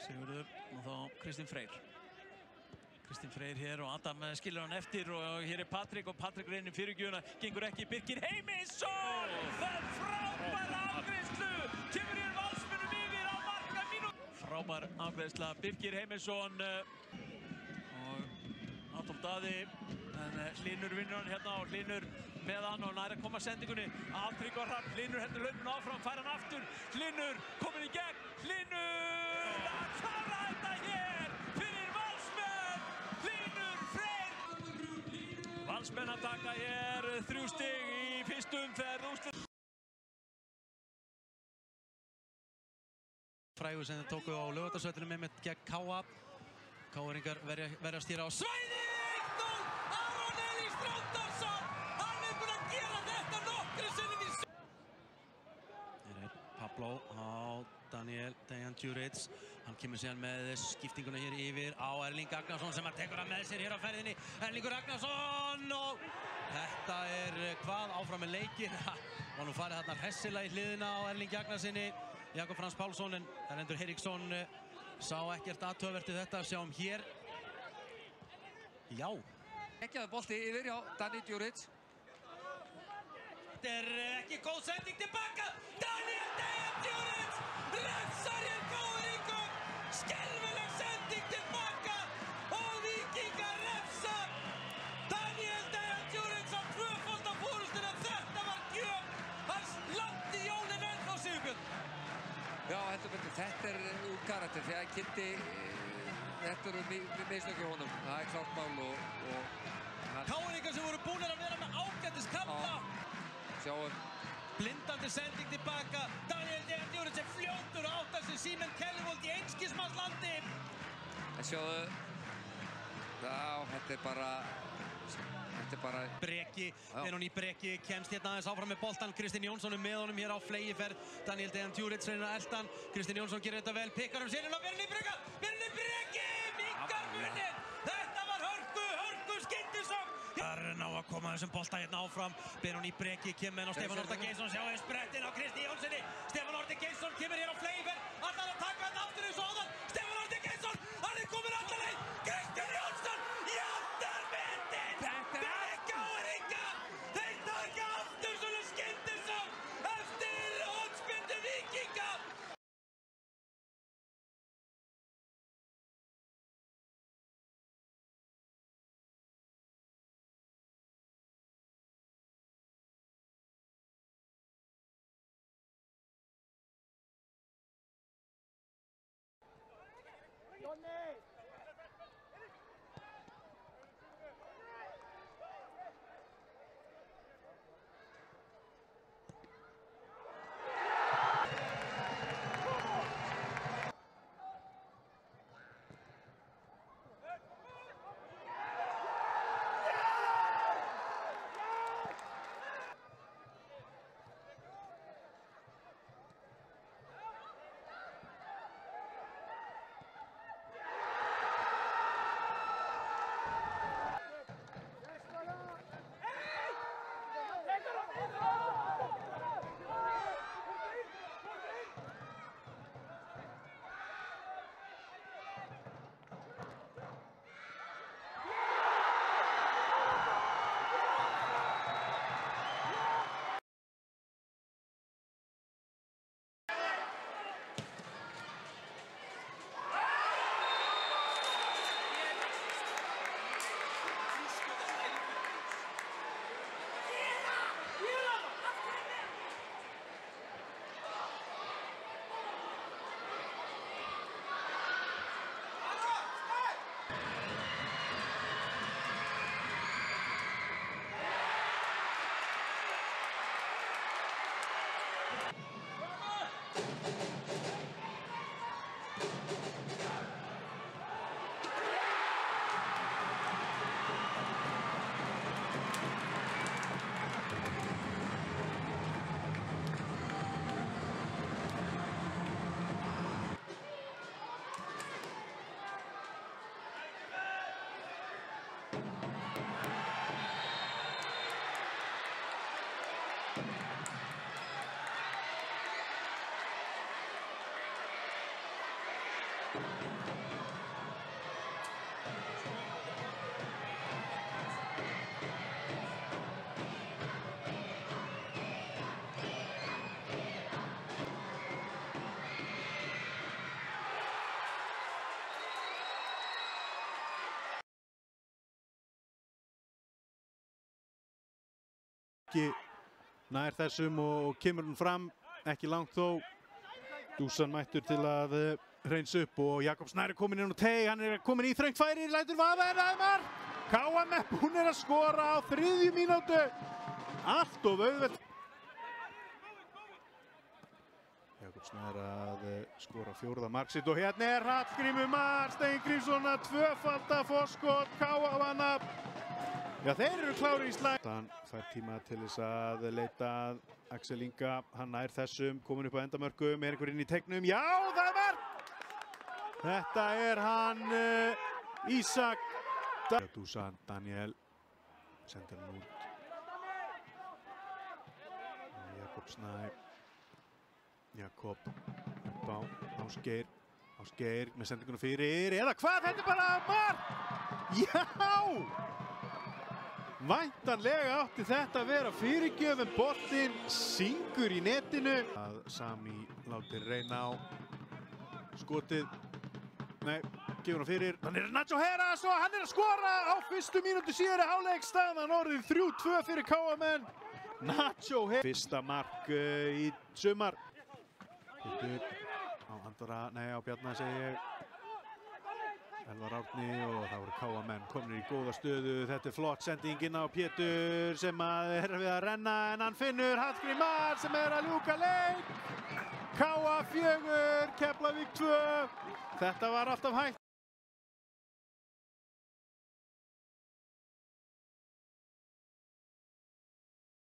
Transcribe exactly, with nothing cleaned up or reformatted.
Sigurður og þá Kristinn Freyr. Kristinn Freyr hér og Adam skilur hann eftir og hér er Patrik og Patrik reynir fyrirgjöfuna, gengur ekki, Birkir Heimisson með frábær afgreiðslu, kemur hér Valsmönnum yfir á marka mínútu. Frábær afgreiðsla, Birkir Heimisson og Adolf Daði, en Hlynur vinnur hann hérna og Hlynur með hann og nær að koma sendingunni af Tryggva Hrafn. Hlynur heldur hlaupinu áfram, fær hann aftur, Hlynur komin í gegn, Hlynur að klára þetta hér fyrir Valsmenn, Hlynur Freyr. Valsmenn að taka hér þrjú stig í fyrstu umferð úrslit. Frægur sem þeir tóku á Laugardalsvellinum með gegn K A. K-ringar verja, verja að stýra á svæði. Pablo á Daniel Dejan Djuric, hann kemur síðan með skiptinguna hér yfir á Erling Agnarsson sem að tekur hann með sér hér á ferðinni. Erlingur Agnarsson og þetta er hvað áfram með leikinn. Og nú farið þarna hressilega í hliðina á Erlingi Agnarssoni. Jakob Frans Pálsson, en Erlendur Heiðriksson sá ekkert athugavert við þetta. Sjáum hér. Já. Geggjaður bolti yfir hjá Daniel Djuric. Þetta er ekki góð sending tilbaka. Daniel Dejan Djuric refsar hér K-ringum. Skelfileg sending tilbaka og Víkingar refsa. Daniel Dejan Djuric á tvöfalda forystuna. Þetta var gjöf. Hans landi Jónin ennþá Sigurbjörn. Já, heldur betur. Þetta er úr karakter því að Kildi, þetta eru mistök hjá honum. Það er klárt mál og, og K-ringar sem voru búnir að vera með ágætis kampa. Sjáum. Blindandi sending tilbaka. Daniel Dejan Djuric er fljótur og áttar sig Símen Kellevold í einskismannslandi. En sjáðu. Já, þetta er bara... Þetta er bara... Breki, Benóni Breki kemst hérna aðeins áfram með boltan. Kristinn Jónsson er með honum hér á flegiferð. Daniel Dejan Djuric reynir að elta hann. Kristinn Jónsson gerir þetta vel, pikkar um sérinn á Benóni Breki. Benóni Breki, minkar muninn. Þetta var hörku, hörku skyndisókn. Það er ná að koma þessum bolta hérna áfram. Benóni Breki kemur á Stefán Orta Geirsson. Sjáum sprettin á Kristinn Jónssoni. Stefán Orta Geirsson kemur hér á flegiferð. Allar að taka þetta aftur eins og áðan. Stefán Orta Geirsson, hann er komin alla leið. Kristinn Jónsson, jafnar metinn. Þetta er K-ringa. Þeir taka aftur svona skyndisókn eftir hornspyrnu Víkinga. ekki nær þessum og kemur hún fram, ekki langt þó. Dusan mættur til að hreinsa upp og Jakob Snær er komin inn á teig, hann er komin í þröngt færi, lætur vaða en aðeimar. K M búinn er að skora á þriðju mínútu. Allt of auðvelt. Jakob Snær að skora fjórða mark sitt og hérna er Hallgrímur Mar Steingrímsson að tvöfalda forskot K M. Já, þeir eru klárir í slag. Hann fær tíma til þess að leita að Axel Inga, hann nær þessum, komin upp á endamörkum, er einhver inn í teignum, já, það er mark! Þetta er hann, uh, Ísak. Dusan, Daniel, sendir hann út. Jakob Snær, Jakob, upp á Ásgeir, Ásgeir með sendinguna fyrir, eða hvað, þetta er bara mark! Já! Væntanlega átti þetta að vera fyrirgjöf en boltinn syngur í netinu. Að Sami látir reyna á skotið. Nei, gefur hann fyrir. Hann er Nacho Heras og hann er að skora á fyrstu mínútu síðari hálfleik. Staðan orðið þrjú tvö fyrir K M. Nacho Heras. Fyrsta mark uh, í sumar. Hittur á Andara, nei á Bjarna segi ég. Elvar Árni og það voru K M komnir í góða stöðu. Þetta er flott sending inn á Pétur sem að er við að renna en hann finnur Hallgrímur Mar sem er að ljúka leik. K A fjögur, Keflavík tvö. Þetta var alltaf hægt.